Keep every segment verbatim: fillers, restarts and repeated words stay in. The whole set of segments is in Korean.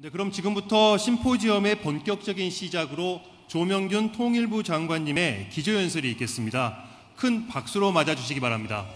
네, 그럼 지금부터 심포지엄의 본격적인 시작으로 조명균 통일부 장관님의 기조연설이 있겠습니다. 큰 박수로 맞아주시기 바랍니다.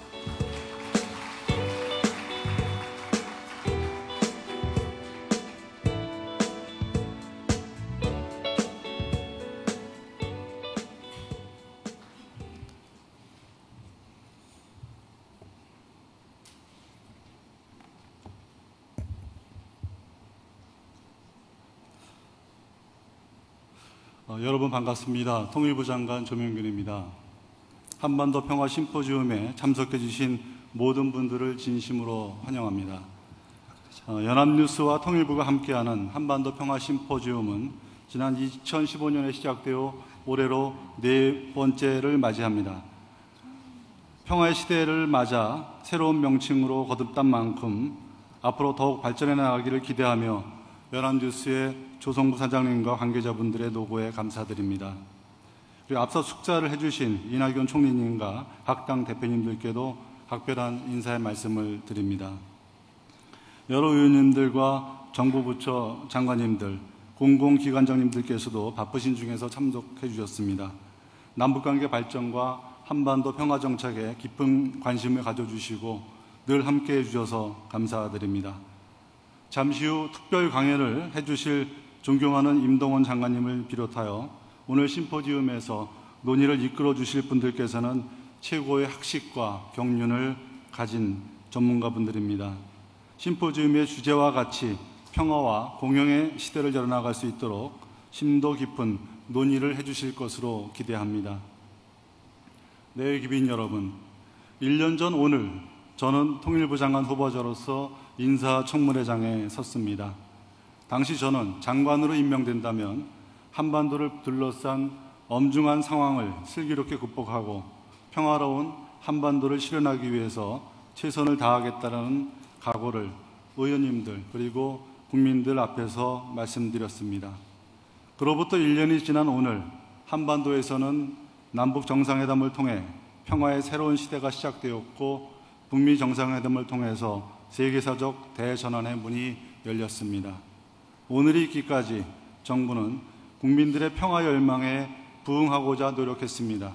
어, 여러분 반갑습니다. 통일부 장관 조명균입니다. 한반도 평화 심포지엄에 참석해 주신 모든 분들을 진심으로 환영합니다. 어, 연합뉴스와 통일부가 함께하는 한반도 평화 심포지엄은 지난 이천십오 년에 시작되어 올해로 네 번째를 맞이합니다. 평화의 시대를 맞아 새로운 명칭으로 거듭단 만큼 앞으로 더욱 발전해 나가기를 기대하며 연합뉴스의 조성부 사장님과 관계자분들의 노고에 감사드립니다. 그리고 앞서 숙자를 해주신 이낙연 총리님과 각 당 대표님들께도 각별한 인사의 말씀을 드립니다. 여러 의원님들과 정부 부처 장관님들, 공공기관장님들께서도 바쁘신 중에서 참석해 주셨습니다. 남북관계 발전과 한반도 평화정착에 깊은 관심을 가져주시고 늘 함께해 주셔서 감사드립니다. 잠시 후 특별 강연을 해주실 존경하는 임동원 장관님을 비롯하여 오늘 심포지엄에서 논의를 이끌어 주실 분들께서는 최고의 학식과 경륜을 가진 전문가분들입니다. 심포지엄의 주제와 같이 평화와 공영의 시대를 열어나갈 수 있도록 심도 깊은 논의를 해주실 것으로 기대합니다. 네, 기빈 여러분, 일 년 전 오늘 저는 통일부 장관 후보자로서 인사청문회장에 섰습니다. 당시 저는 장관으로 임명된다면 한반도를 둘러싼 엄중한 상황을 슬기롭게 극복하고 평화로운 한반도를 실현하기 위해서 최선을 다하겠다는 각오를 의원님들 그리고 국민들 앞에서 말씀드렸습니다. 그로부터 일 년이 지난 오늘 한반도에서는 남북 정상회담을 통해 평화의 새로운 시대가 시작되었고 북미 정상회담을 통해서 세계사적 대전환의 문이 열렸습니다. 오늘이 있기까지 정부는 국민들의 평화 열망에 부응하고자 노력했습니다.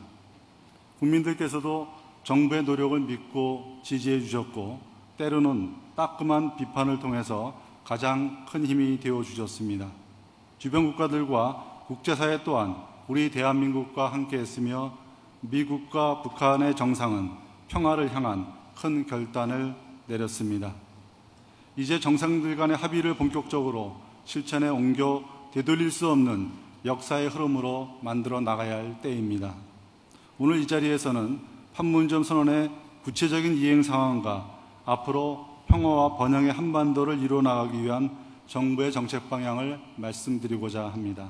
국민들께서도 정부의 노력을 믿고 지지해 주셨고 때로는 따끔한 비판을 통해서 가장 큰 힘이 되어 주셨습니다. 주변 국가들과 국제사회 또한 우리 대한민국과 함께했으며 미국과 북한의 정상은 평화를 향한 큰 결단을 내렸습니다. 이제 정상들 간의 합의를 본격적으로 실천에 옮겨 되돌릴 수 없는 역사의 흐름으로 만들어 나가야 할 때입니다. 오늘 이 자리에서는 판문점 선언의 구체적인 이행 상황과 앞으로 평화와 번영의 한반도를 이루어 나가기 위한 정부의 정책 방향을 말씀드리고자 합니다.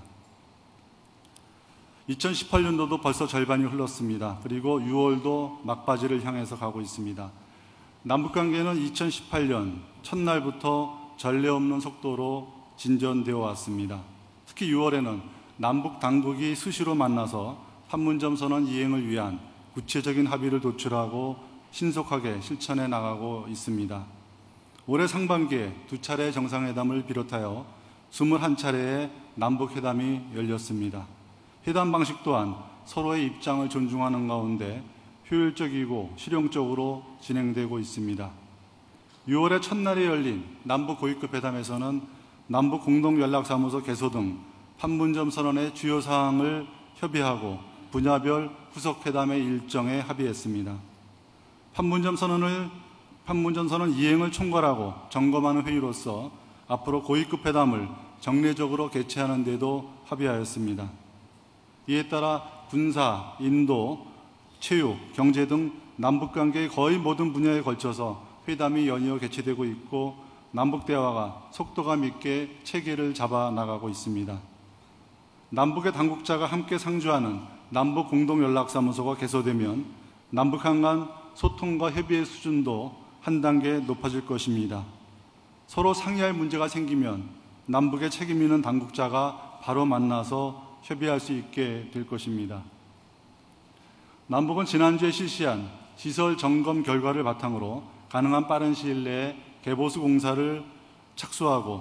이천십팔 년도도 벌써 절반이 흘렀습니다. 그리고 유월도 막바지를 향해서 가고 있습니다. 남북관계는 이천십팔 년 첫날부터 전례 없는 속도로 진전되어 왔습니다. 특히 유월에는 남북 당국이 수시로 만나서 판문점 선언 이행을 위한 구체적인 합의를 도출하고 신속하게 실천해 나가고 있습니다. 올해 상반기에 두 차례 정상회담을 비롯하여 이십일 차례의 남북회담이 열렸습니다. 회담 방식 또한 서로의 입장을 존중하는 가운데 효율적이고 실용적으로 진행되고 있습니다. 유월의 첫날에 열린 남북 고위급 회담에서는 남북 공동연락사무소 개소 등 판문점 선언의 주요 사항을 협의하고 분야별 후속회담의 일정에 합의했습니다. 판문점 선언을 판문점 선언 이행을 총괄하고 점검하는 회의로서 앞으로 고위급 회담을 정례적으로 개최하는 데도 합의하였습니다. 이에 따라 군사, 인도, 체육, 경제 등 남북관계의 거의 모든 분야에 걸쳐서 회담이 연이어 개최되고 있고 남북대화가 속도감 있게 체계를 잡아 나가고 있습니다. 남북의 당국자가 함께 상주하는 남북공동연락사무소가 개소되면 남북한 간 소통과 협의의 수준도 한 단계 높아질 것입니다. 서로 상의할 문제가 생기면 남북의 책임 있는 당국자가 바로 만나서 협의할 수 있게 될 것입니다. 남북은 지난주에 실시한 시설 점검 결과를 바탕으로 가능한 빠른 시일 내에 개보수 공사를 착수하고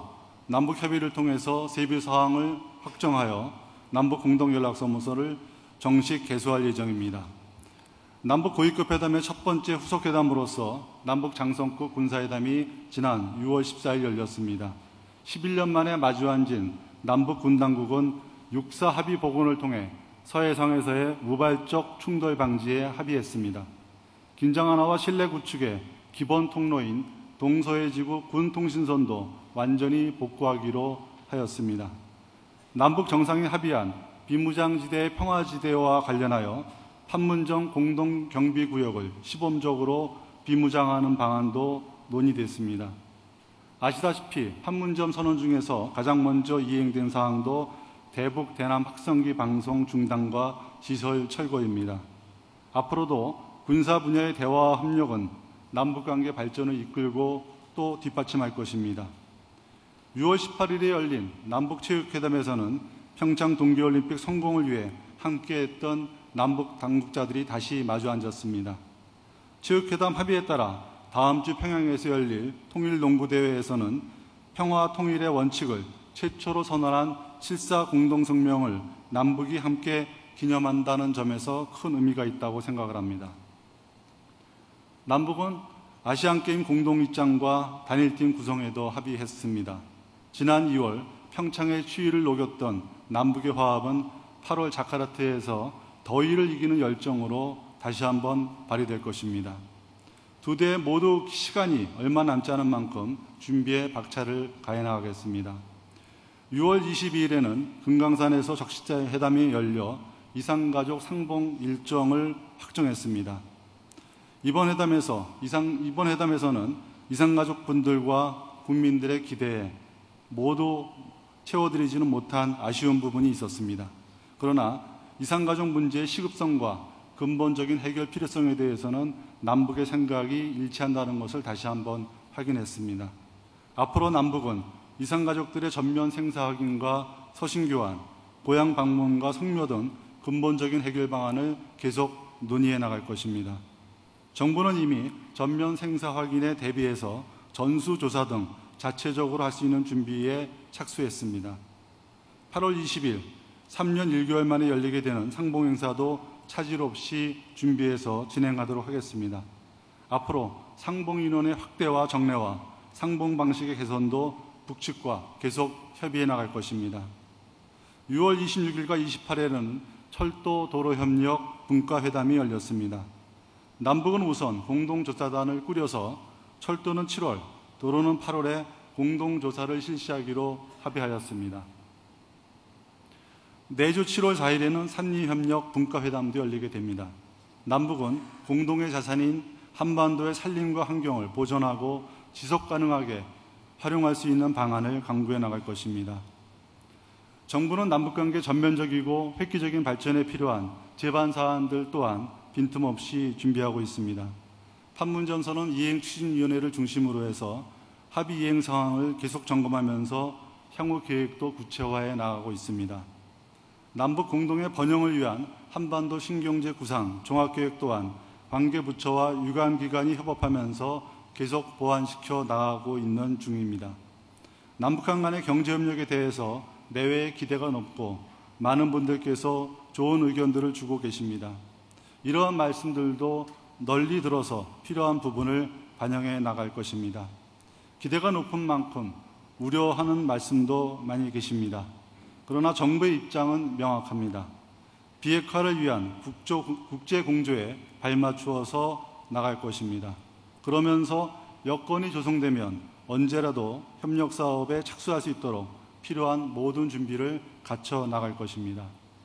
남북 협의를 통해서 세부 사항을 확정하여 남북 공동연락사무소를 정식 개소할 예정입니다. 남북 고위급 회담의 첫 번째 후속 회담으로서 남북 장성급 군사회담이 지난 유월 십사일 열렸습니다. 십일 년 만에 마주 앉은 남북 군 당국은 육사 합의 복원을 통해 서해상에서의 우발적 충돌 방지에 합의했습니다. 긴장 완화와 신뢰 구축의 기본 통로인 동서해지구 군통신선도 완전히 복구하기로 하였습니다. 남북 정상이 합의한 비무장지대의 평화지대와 관련하여 판문점 공동경비구역을 시범적으로 비무장하는 방안도 논의됐습니다. 아시다시피 판문점 선언 중에서 가장 먼저 이행된 사항도 대북 대남 확성기 방송 중단과 시설 철거입니다. 앞으로도 군사 분야의 대화와 협력은 남북관계 발전을 이끌고 또 뒷받침할 것입니다. 유월 십팔일에 열린 남북체육회담에서는 평창 동계올림픽 성공을 위해 함께했던 남북 당국자들이 다시 마주 앉았습니다. 체육회담 합의에 따라 다음 주 평양에서 열릴 통일농구대회에서는 평화 통일의 원칙을 최초로 선언한 칠사 공동성명을 남북이 함께 기념한다는 점에서 큰 의미가 있다고 생각을 합니다. 남북은 아시안게임 공동입장과 단일팀 구성에도 합의했습니다. 지난 이월 평창의 추위를 녹였던 남북의 화합은 팔월 자카르타에서 더위를 이기는 열정으로 다시 한번 발휘될 것입니다. 두 대 모두 시간이 얼마 남지 않은 만큼 준비에 박차를 가해나가겠습니다. 유월 이십이일에는 금강산에서 적시자 회담이 열려 이산가족 상봉 일정을 확정했습니다. 이번 회담에서 이상, 이번 회담에서는 이산가족 분들과 국민들의 기대에 모두 채워드리지는 못한 아쉬운 부분이 있었습니다. 그러나 이산가족 문제의 시급성과 근본적인 해결 필요성에 대해서는 남북의 생각이 일치한다는 것을 다시 한번 확인했습니다. 앞으로 남북은 이산가족들의 전면 생사 확인과 서신 교환, 고향 방문과 성묘 등 근본적인 해결 방안을 계속 논의해 나갈 것입니다. 정부는 이미 전면 생사 확인에 대비해서 전수조사 등 자체적으로 할 수 있는 준비에 착수했습니다. 팔월 이십일, 삼 년 일 개월 만에 열리게 되는 상봉행사도 차질 없이 준비해서 진행하도록 하겠습니다. 앞으로 상봉 인원의 확대와 정례와 상봉 방식의 개선도 북측과 계속 협의해 나갈 것입니다. 유월 이십육일과 이십팔일에는 철도 도로 협력 분과회담이 열렸습니다. 남북은 우선 공동조사단을 꾸려서 철도는 칠월, 도로는 팔월에 공동조사를 실시하기로 합의하였습니다. 내주 칠월 사일에는 산리협력 분과회담도 열리게 됩니다. 남북은 공동의 자산인 한반도의 산림과 환경을 보존하고 지속가능하게 활용할 수 있는 방안을 강구해 나갈 것입니다. 정부는 남북관계 전면적이고 획기적인 발전에 필요한 제반 사안들 또한 빈틈없이 준비하고 있습니다. 판문점 선언 이행추진위원회를 중심으로 해서 합의 이행 상황을 계속 점검하면서 향후 계획도 구체화해 나가고 있습니다. 남북 공동의 번영을 위한 한반도 신경제 구상 종합계획 또한 관계부처와 유관기관이 협업하면서 계속 보완시켜 나가고 있는 중입니다. 남북한 간의 경제협력에 대해서 내외의 기대가 높고 많은 분들께서 좋은 의견들을 주고 계십니다. 이러한 말씀들도 널리 들어서 필요한 부분을 반영해 나갈 것입니다. 기대가 높은 만큼 우려하는 말씀도 많이 계십니다. 그러나 정부의 입장은 명확합니다. 비핵화를 위한 국제공조에 발맞추어서 나갈 것입니다. 그러면서 여건이 조성되면 언제라도 협력사업에 착수할 수 있도록 필요한 모든 준비를 갖춰 나갈 것입니다.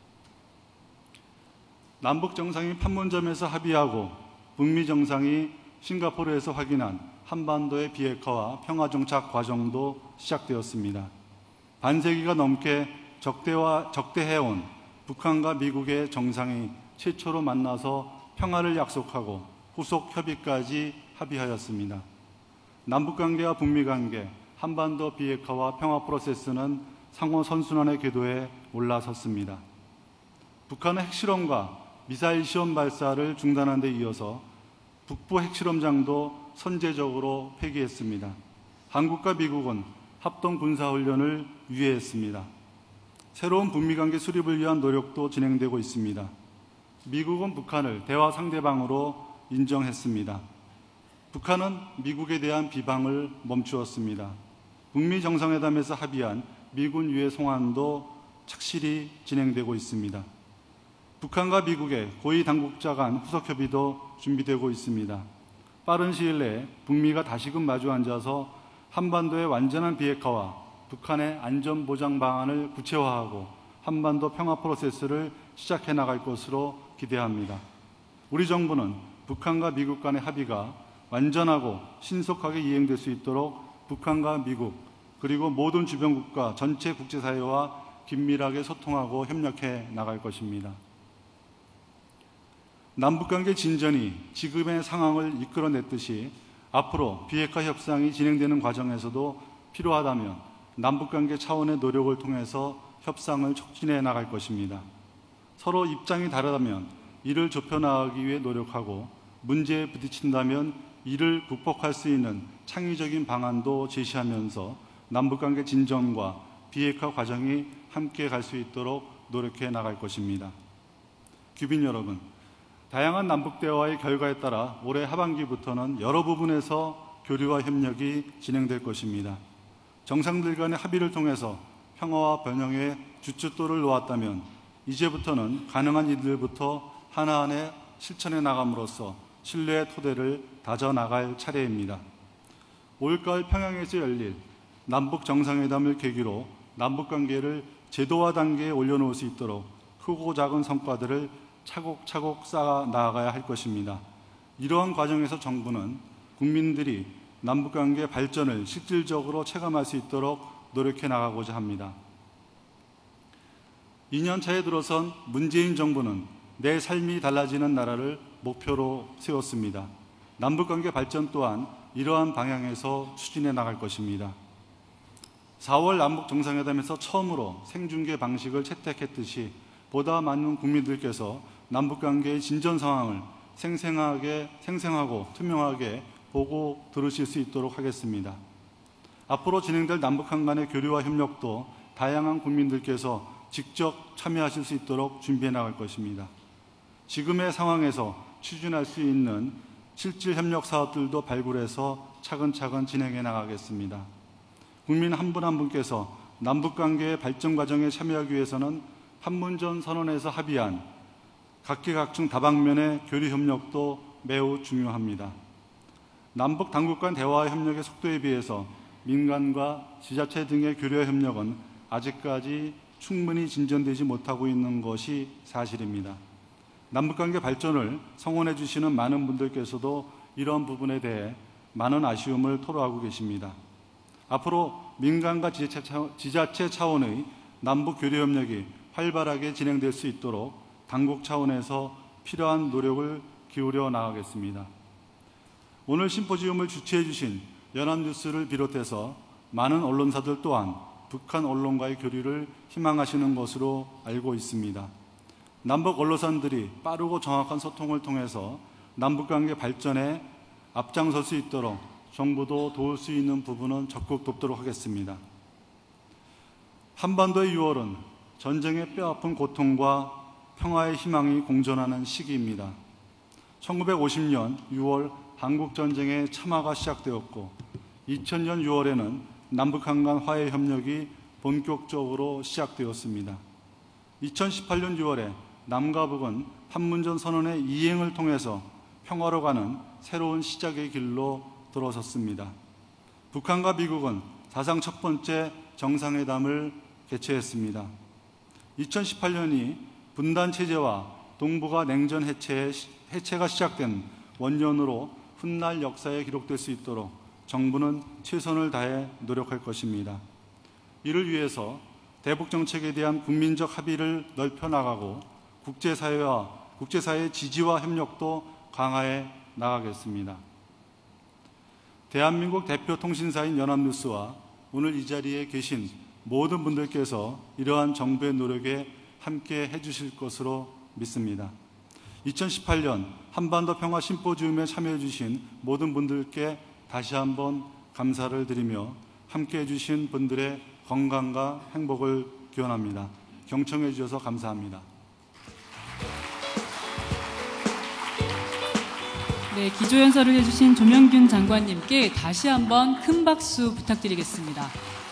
남북 정상이 판문점에서 합의하고 북미 정상이 싱가포르에서 확인한 한반도의 비핵화와 평화정착 과정도 시작되었습니다. 반세기가 넘게 적대와, 적대해온 북한과 미국의 정상이 최초로 만나서 평화를 약속하고 후속 협의까지 합의하였습니다. 남북관계와 북미관계, 한반도 비핵화와 평화 프로세스는 상호 선순환의 궤도에 올라섰습니다. 북한은 핵실험과 미사일 시험 발사를 중단한 데 이어서 북부 핵실험장도 선제적으로 폐기했습니다. 한국과 미국은 합동 군사훈련을 유예했습니다. 새로운 북미관계 수립을 위한 노력도 진행되고 있습니다. 미국은 북한을 대화 상대방으로 인정했습니다. 북한은 미국에 대한 비방을 멈추었습니다. 북미 정상회담에서 합의한 미군 유해 송환도 착실히 진행되고 있습니다. 북한과 미국의 고위 당국자 간 후속 협의도 준비되고 있습니다. 빠른 시일 내에 북미가 다시금 마주 앉아서 한반도의 완전한 비핵화와 북한의 안전보장 방안을 구체화하고 한반도 평화 프로세스를 시작해 나갈 것으로 기대합니다. 우리 정부는 북한과 미국 간의 합의가 완전하고 신속하게 이행될 수 있도록 북한과 미국 그리고 모든 주변 국가 전체 국제사회와 긴밀하게 소통하고 협력해 나갈 것입니다. 남북관계 진전이 지금의 상황을 이끌어냈듯이 앞으로 비핵화 협상이 진행되는 과정에서도 필요하다면 남북관계 차원의 노력을 통해서 협상을 촉진해 나갈 것입니다. 서로 입장이 다르다면 이를 좁혀나가기 위해 노력하고 문제에 부딪힌다면 이를 극복할 수 있는 창의적인 방안도 제시하면서 남북관계 진전과 비핵화 과정이 함께 갈 수 있도록 노력해 나갈 것입니다. 귀빈 여러분, 다양한 남북대화의 결과에 따라 올해 하반기부터는 여러 부분에서 교류와 협력이 진행될 것입니다. 정상들 간의 합의를 통해서 평화와 번영의 주춧돌을 놓았다면 이제부터는 가능한 일들부터 하나하나 실천해 나감으로써 신뢰의 토대를 다져나갈 차례입니다. 올가을 평양에서 열릴 남북 정상회담을 계기로 남북관계를 제도화 단계에 올려놓을 수 있도록 크고 작은 성과들을 차곡차곡 쌓아 나아가야 할 것입니다. 이러한 과정에서 정부는 국민들이 남북관계 발전을 실질적으로 체감할 수 있도록 노력해 나가고자 합니다. 이 년 차에 들어선 문재인 정부는 내 삶이 달라지는 나라를 목표로 세웠습니다. 남북관계 발전 또한 이러한 방향에서 추진해 나갈 것입니다. 사월 남북 정상회담에서 처음으로 생중계 방식을 채택했듯이 보다 많은 국민들께서 남북관계의 진전 상황을 생생하게, 생생하고 투명하게 보고 들으실 수 있도록 하겠습니다. 앞으로 진행될 남북한 간의 교류와 협력도 다양한 국민들께서 직접 참여하실 수 있도록 준비해 나갈 것입니다. 지금의 상황에서 추진할 수 있는 실질 협력 사업들도 발굴해서 차근차근 진행해 나가겠습니다. 국민 한 분 한 분께서 남북관계의 발전 과정에 참여하기 위해서는 판문점 선언에서 합의한 각계각층 다방면의 교류 협력도 매우 중요합니다. 남북 당국 간 대화 협력의 속도에 비해서 민간과 지자체 등의 교류와 협력은 아직까지 충분히 진전되지 못하고 있는 것이 사실입니다. 남북관계 발전을 성원해 주시는 많은 분들께서도 이런 부분에 대해 많은 아쉬움을 토로하고 계십니다. 앞으로 민간과 지자체 차원의 남북 교류 협력이 활발하게 진행될 수 있도록 당국 차원에서 필요한 노력을 기울여 나가겠습니다. 오늘 심포지움을 주최해 주신 연합뉴스를 비롯해서 많은 언론사들 또한 북한 언론과의 교류를 희망하시는 것으로 알고 있습니다. 남북 언론사들이 빠르고 정확한 소통을 통해서 남북관계 발전에 앞장설 수 있도록 정부도 도울 수 있는 부분은 적극 돕도록 하겠습니다. 한반도의 유월은 전쟁의 뼈아픈 고통과 평화의 희망이 공존하는 시기입니다. 천구백오십 년 유월 한국전쟁의 참화가 시작되었고 이천 년 유월에는 남북한 간 화해 협력이 본격적으로 시작되었습니다. 이천십팔 년 유월에 남과 북은 판문점 선언의 이행을 통해서 평화로 가는 새로운 시작의 길로 들어섰습니다. 북한과 미국은 사상 첫 번째 정상회담을 개최했습니다. 이천십팔 년이 분단체제와 동북아 냉전 해체의, 해체가 시작된 원년으로 훗날 역사에 기록될 수 있도록 정부는 최선을 다해 노력할 것입니다. 이를 위해서 대북 정책에 대한 국민적 합의를 넓혀나가고 국제사회와 국제사회의 지지와 협력도 강화해 나가겠습니다. 대한민국 대표 통신사인 연합뉴스와 오늘 이 자리에 계신 모든 분들께서 이러한 정부의 노력에 함께 해주실 것으로 믿습니다. 이천십팔 년 한반도 평화 심포지움에 참여해 주신 모든 분들께 다시 한번 감사를 드리며 함께해 주신 분들의 건강과 행복을 기원합니다. 경청해 주셔서 감사합니다. 네, 기조연설을 해주신 조명균 장관님께 다시 한번 큰 박수 부탁드리겠습니다.